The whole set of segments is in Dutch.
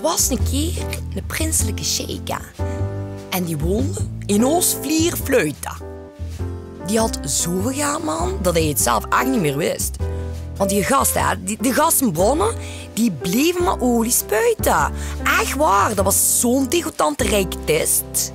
was een keer een prinselijke sheikha. En die woonde in Oost-Vlierfluita. Die had zoveel geld, man, dat hij het zelf echt niet meer wist. Want die gasten, de gastenbronnen, die bleven maar olie spuiten. Echt waar, dat was zo'n degoutant rijketist.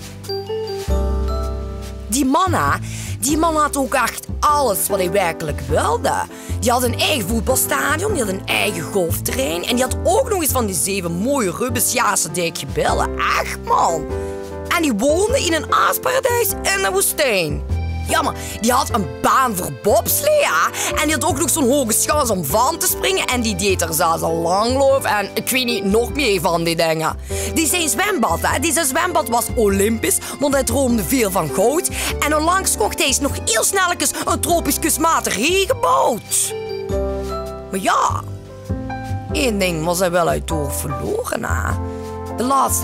Die man had ook echt alles wat hij werkelijk wilde. Die had een eigen voetbalstadion, die had een eigen golfterrein en die had ook nog eens van die 7 mooie Rubens dijkgebellen. Echt, man. En die woonde in een aasparadijs in de woestijn. Ja, maar die had een baan voor bobslee, ja. En die had ook nog zo'n hoge schans om van te springen. En die deed er zelfs al langloop en ik weet niet, nog meer van die dingen. Zijn zwembad was olympisch, want hij droomde veel van goud. En onlangs kocht hij nog heel snelletjes een tropisch kunstmatig regenboot. Maar ja, één ding was hij wel uit het oog verloren, hè. De laatste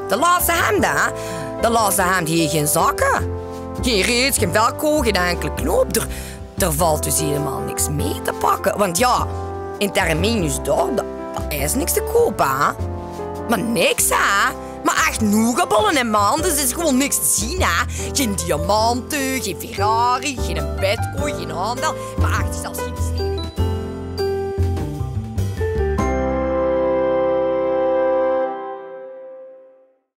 hem, die heeft geen zakken. Geen reet, geen velcro, geen enkele knoop. Er valt dus helemaal niks mee te pakken. Want ja, in Terminus dorp, dat is niks te kopen, hè. Maar niks, hè. Maar echt nougatballen en man, dus is gewoon niks te zien, hè. Geen diamanten, geen Ferrari, geen Bitcoin, geen handel. Maar echt zelfs geen